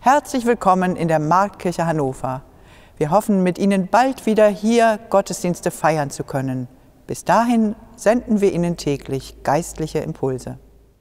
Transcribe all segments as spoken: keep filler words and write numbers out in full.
Herzlich willkommen in der Marktkirche Hannover. Wir hoffen, mit Ihnen bald wieder hier Gottesdienste feiern zu können. Bis dahin senden wir Ihnen täglich geistliche Impulse.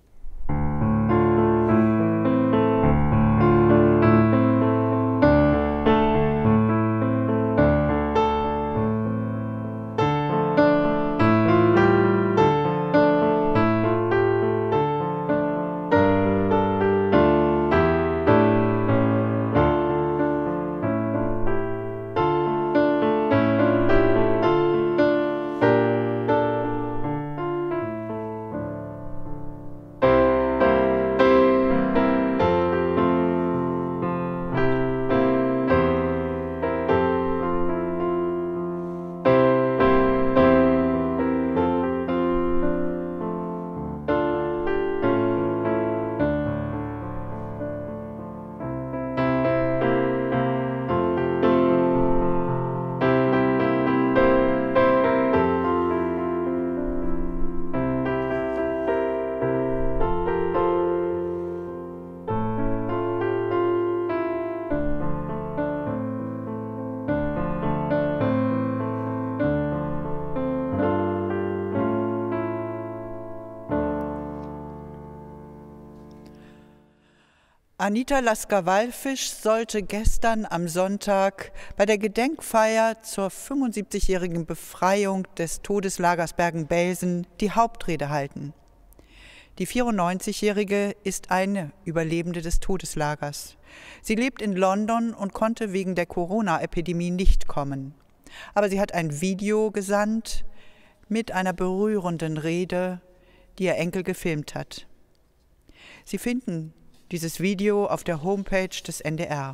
Anita Lasker-Wallfisch sollte gestern am Sonntag bei der Gedenkfeier zur fünfundsiebzigjährigen Befreiung des Todeslagers Bergen-Belsen die Hauptrede halten. Die vierundneunzigjährige ist eine Überlebende des Todeslagers. Sie lebt in London und konnte wegen der Corona-Epidemie nicht kommen. Aber sie hat ein Video gesandt mit einer berührenden Rede, die ihr Enkel gefilmt hat. Sie finden dieses Video auf der Homepage des N D R.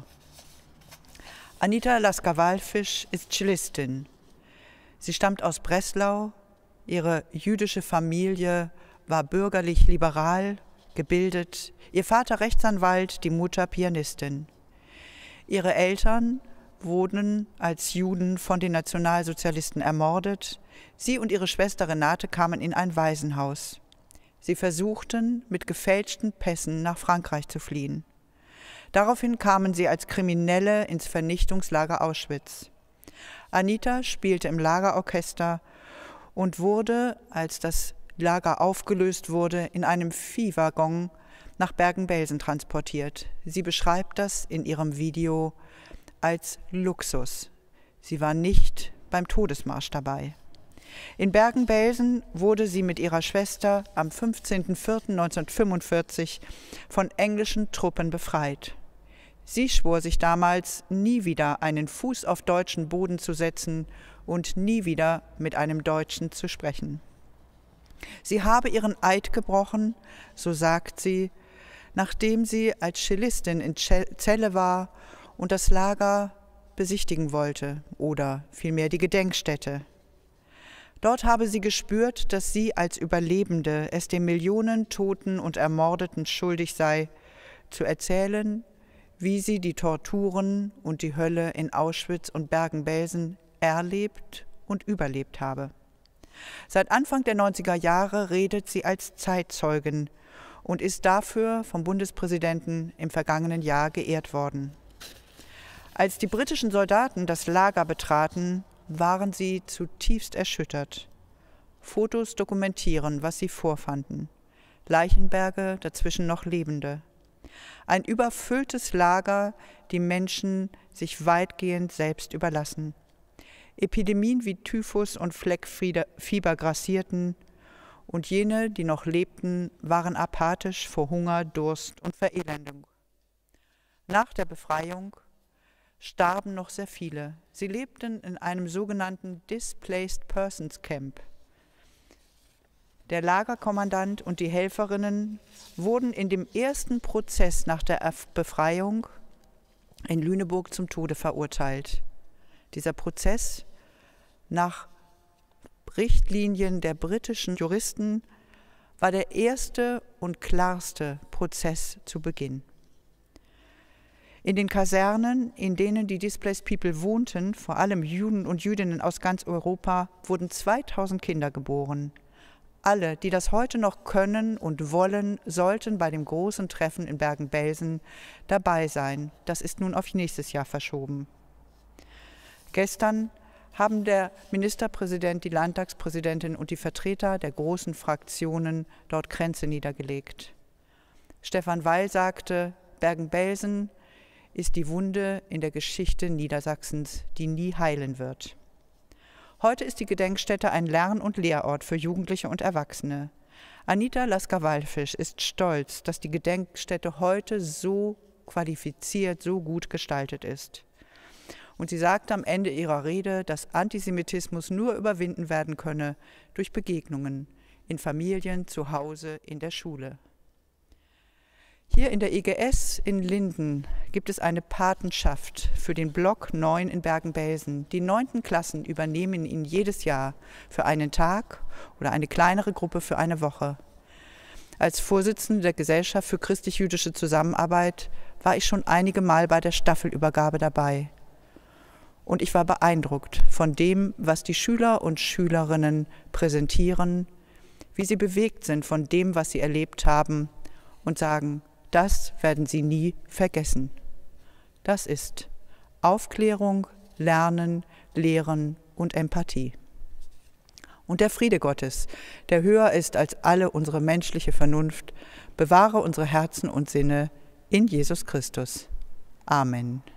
Anita Lasker-Wallfisch ist Cellistin. Sie stammt aus Breslau. Ihre jüdische Familie war bürgerlich-liberal, gebildet. Ihr Vater Rechtsanwalt, die Mutter Pianistin. Ihre Eltern wurden als Juden von den Nationalsozialisten ermordet. Sie und ihre Schwester Renate kamen in ein Waisenhaus. Sie versuchten, mit gefälschten Pässen nach Frankreich zu fliehen. Daraufhin kamen sie als Kriminelle ins Vernichtungslager Auschwitz. Anita spielte im Lagerorchester und wurde, als das Lager aufgelöst wurde, in einem Viehwaggon nach Bergen-Belsen transportiert. Sie beschreibt das in ihrem Video als Luxus. Sie war nicht beim Todesmarsch dabei. In Bergen-Belsen wurde sie mit ihrer Schwester am fünfzehnten vierten neunzehnhundertfünfundvierzig von englischen Truppen befreit. Sie schwor sich damals, nie wieder einen Fuß auf deutschen Boden zu setzen und nie wieder mit einem Deutschen zu sprechen. Sie habe ihren Eid gebrochen, so sagt sie, nachdem sie als Cellistin in Celle war und das Lager besichtigen wollte oder vielmehr die Gedenkstätte. Dort habe sie gespürt, dass sie als Überlebende es den Millionen Toten und Ermordeten schuldig sei, zu erzählen, wie sie die Torturen und die Hölle in Auschwitz und Bergen-Belsen erlebt und überlebt habe. Seit Anfang der neunziger Jahre redet sie als Zeitzeugin und ist dafür vom Bundespräsidenten im vergangenen Jahr geehrt worden. Als die britischen Soldaten das Lager betraten, waren sie zutiefst erschüttert. Fotos dokumentieren, was sie vorfanden. Leichenberge, dazwischen noch Lebende. Ein überfülltes Lager, die Menschen sich weitgehend selbst überlassen. Epidemien wie Typhus und Fleckfieber grassierten und jene, die noch lebten, waren apathisch vor Hunger, Durst und Verelendung. Nach der Befreiung starben noch sehr viele. Sie lebten in einem sogenannten Displaced Persons Camp. Der Lagerkommandant und die Helferinnen wurden in dem ersten Prozess nach der Befreiung in Lüneburg zum Tode verurteilt. Dieser Prozess nach Richtlinien der britischen Juristen war der erste und klarste Prozess zu Beginn. In den Kasernen, in denen die Displaced People wohnten, vor allem Juden und Jüdinnen aus ganz Europa, wurden zweitausend Kinder geboren. alle, die das heute noch können und wollen, sollten bei dem großen Treffen in Bergen-Belsen dabei sein. Das ist nun auf nächstes Jahr verschoben. Gestern haben der Ministerpräsident, die Landtagspräsidentin und die Vertreter der großen Fraktionen dort Kränze niedergelegt. Stefan Weil sagte, Bergen-Belsen ist die Wunde in der Geschichte Niedersachsens, die nie heilen wird. Heute ist die Gedenkstätte ein Lern- und Lehrort für Jugendliche und Erwachsene. Anita Lasker-Wallfisch ist stolz, dass die Gedenkstätte heute so qualifiziert, so gut gestaltet ist. Und sie sagte am Ende ihrer Rede, dass Antisemitismus nur überwinden werden könne durch Begegnungen in Familien, zu Hause, in der Schule. Hier in der E G S in Linden gibt es eine Patenschaft für den Block neun in Bergen-Belsen. Die neunten Klassen übernehmen ihn jedes Jahr für einen Tag oder eine kleinere Gruppe für eine Woche. Als Vorsitzende der Gesellschaft für christlich-jüdische Zusammenarbeit war ich schon einige Mal bei der Staffelübergabe dabei. Und ich war beeindruckt von dem, was die Schüler und Schülerinnen präsentieren, wie sie bewegt sind von dem, was sie erlebt haben und sagen, das werden sie nie vergessen. Das ist Aufklärung, Lernen, Lehren und Empathie. Und der Friede Gottes, der höher ist als alle unsere menschliche Vernunft, bewahre unsere Herzen und Sinne in Jesus Christus. Amen.